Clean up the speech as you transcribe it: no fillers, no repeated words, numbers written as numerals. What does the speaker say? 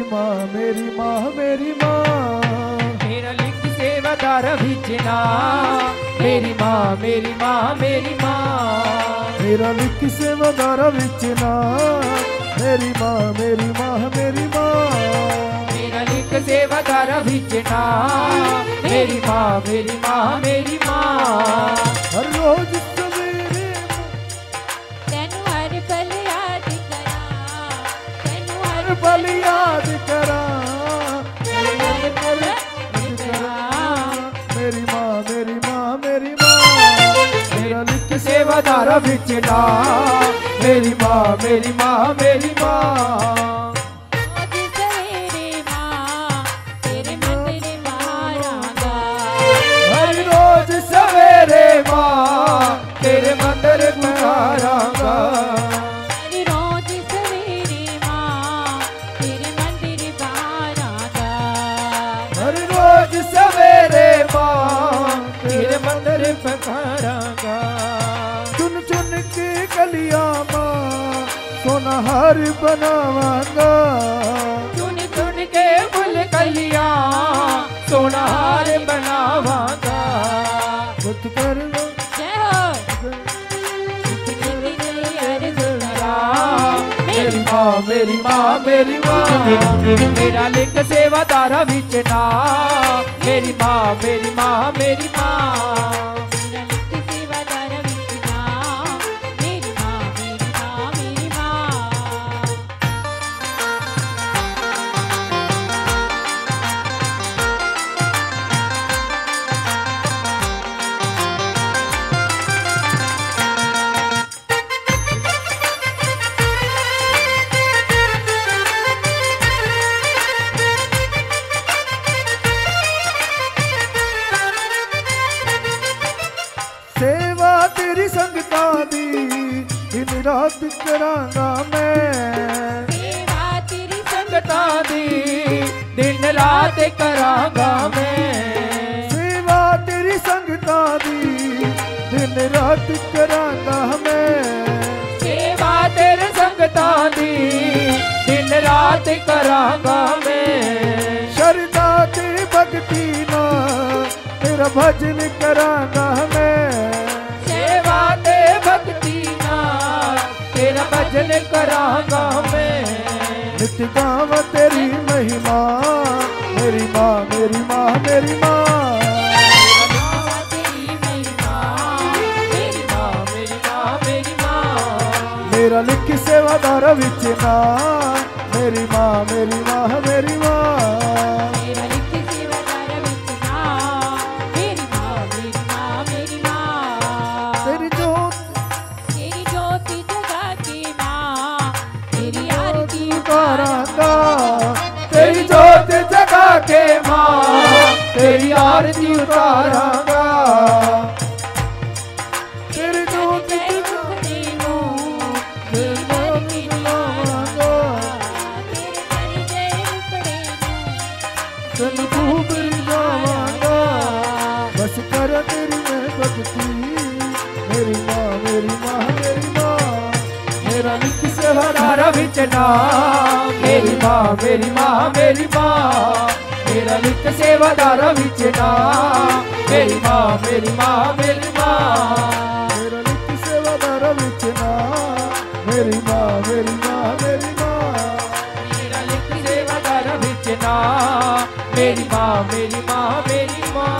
माँ मेरी माँ मेरी माँ। मेरा लिख सेवादार विचना मेरी माँ मेरी माँ मेरी माँ। मेरा लिख सेवादार विचना मेरी माँ मेरी माँ मेरी माँ। मेरा लिख सेवादार विचना मेरी माँ मेरी माँ मेरी माँ। हर रोज सवेरे तेनू हर पल याद करा, तेनू हर पल याद करा। हर पल याद करा। मेरी माँ मेरी माँ मेरी माँ। मेरा लिख सेवादार विचना मेरी माँ मेरी माँ मेरी माँ। रोज सवेरे माँ तेरे मंदिर मारांगा, हर रोज सवेरे माँ तेरे मंदिर पुकारांगा। हर रोज सवेरे माँ तेरे मंदिर मारांगा। हर रोज सवेरे माँ तेरे मंदिर पुकारांगा। चुन चुन के कलियां माँ सोना हार बनावांगा। चुन चुन के फूल कलियां सोना हार बनावांगा। बुत कर लो जय हो इतनी तेरी अर्ज़ करा, मेरी माँ मेरी माँ मेरी माँ। मेरा लिख सेवादार विचना मेरी माँ मेरी माँ मेरी माँ। मेरा लिख सेवादार विचना मेरी माँ मेरी माँ मेरी माँ। सेवा तेरी संगता दी दिन रात करांगा मैं। सेवा तेरी संगता दी दिन रात करांगा मैं। सेवा तेरी संगता दी दिन रात करांगा मैं। सेवा तेरे संगता दी दिन रात करांगा मैं। शरदा ते भक्ति ना तेरा भजन करांगा मैं। सेवा ते भक्ति नाल तेरा भजन करांगा मैं। नित्य गावा तेरी महिमा मेरी माँ मेरी माँ मेरी माँ। तेरी महिमा मेरी माँ मेरी माँ मेरी माँ। मेरा लिख सेवादार विचना मेरी माँ मेरी माँ मेरी माँ। मेरा लिख सेवादार विचना मेरी माँ मेरी माँ मेरी माँ। तेरी जोत तेरी ज्योति जगा के माँ तेरी आरती उतारांगा। तेरी जोत जगा के माँ तेरी आरती उतारांगा। तेरी जोत तेरे तन खूब जावांगा। बस कर तेरी मैं भक्ति मेरी माँ मेरी माँ मेरी माँ। मेरा लिख सेवादार विचना मेरी माँ मेरी माँ मेरी माँ। मेरा लिख सेवादार विचना मेरी माँ मेरी माँ मेरी माँ। मेरा लिख सेवादार विचना मेरी माँ मेरी माँ मेरी माँ। मेरा लिख सेवादार विचना मेरी माँ मेरी माँ मेरी माँ।